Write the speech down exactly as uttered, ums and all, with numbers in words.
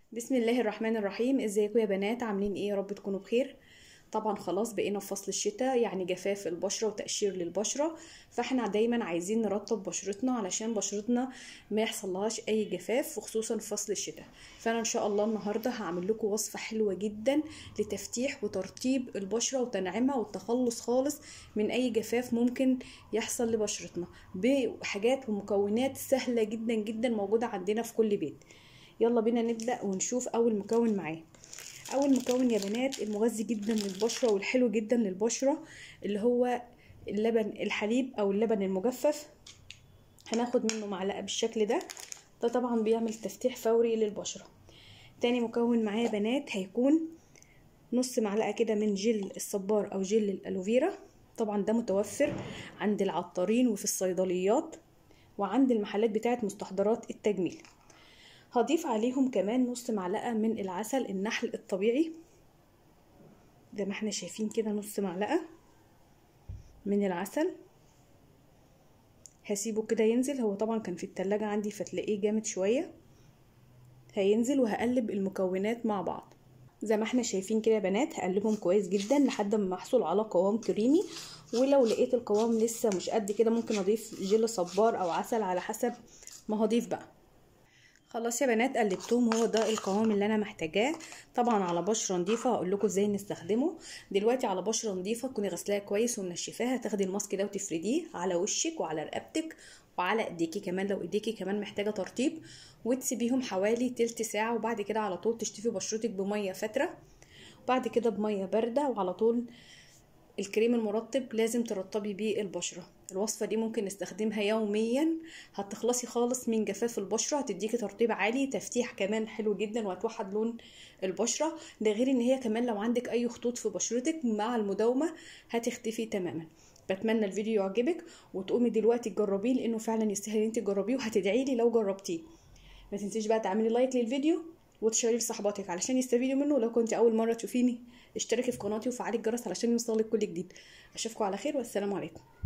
بسم الله الرحمن الرحيم. ازيكم يا بنات؟ عاملين ايه؟ يا رب تكونوا بخير. طبعا خلاص بقينا في فصل الشتاء، يعني جفاف البشرة وتقشير للبشرة، فاحنا دايما عايزين نرطب بشرتنا علشان بشرتنا ما يحصلهاش اي جفاف، وخصوصا في فصل الشتاء. فانا ان شاء الله النهارده هعمل لكم وصفة حلوة جدا لتفتيح وترطيب البشرة وتنعيمها والتخلص خالص من اي جفاف ممكن يحصل لبشرتنا، بحاجات ومكونات سهلة جدا جدا موجودة عندنا في كل بيت. يلا بينا نبدأ ونشوف اول مكون معاه. اول مكون يا بنات المغذي جدا للبشرة والحلو جدا للبشرة اللي هو اللبن الحليب او اللبن المجفف. هناخد منه معلقة بالشكل ده. ده طبعا بيعمل تفتيح فوري للبشرة. تاني مكون معايا يا بنات هيكون نص معلقة كده من جل الصبار او جل الالوفيرا. طبعا ده متوفر عند العطارين وفي الصيدليات وعند المحلات بتاعت مستحضرات التجميل. هضيف عليهم كمان نص معلقة من العسل النحل الطبيعي، زي ما احنا شايفين كده نص معلقة من العسل. هسيبه كده ينزل، هو طبعا كان في التلاجة عندي فتلاقيه جامد شوية. هينزل وهقلب المكونات مع بعض زي ما احنا شايفين كده يا بنات. هقلبهم كويس جدا لحد ما احصل على قوام كريمي، ولو لقيت القوام لسه مش قد كده ممكن اضيف جل صبار او عسل على حسب ما هضيف بقى. خلاص يا بنات قلبتهم، هو ده القوام اللي انا محتاجاه. طبعا على بشره نظيفه هقول لكم ازاي نستخدمه. دلوقتي على بشره نظيفه تكوني غسلاها كويس ومنشفاها، تاخدي الماسك ده وتفرديه على وشك وعلى رقبتك وعلى ايديكي كمان لو ايديكي كمان محتاجه ترطيب، وتسيبيهم حوالي تلت ساعه، وبعد كده على طول تشطفي بشرتك بميه فتره، وبعد كده بميه بارده، وعلى طول الكريم المرطب لازم ترطبي بيه البشره. الوصفه دي ممكن نستخدمها يوميا، هتخلصي خالص من جفاف البشره، هتديكي ترطيب عالي، تفتيح كمان حلو جدا، وهتوحد لون البشره. ده غير ان هي كمان لو عندك اي خطوط في بشرتك مع المداومه هتختفي تماما. بتمنى الفيديو يعجبك وتقومي دلوقتي تجربيه، لانه فعلا يستاهل انت تجربيه وهتدعي لي لو جربتيه. ما تنسيش بقى تعملي لايك للفيديو وتشيري لصحباتك علشان يستفيدوا منه. لو كنت اول مره تشوفيني اشتركي في قناتي وفعلي الجرس علشان يوصلك كل جديد. اشوفكم على خير والسلام عليكم.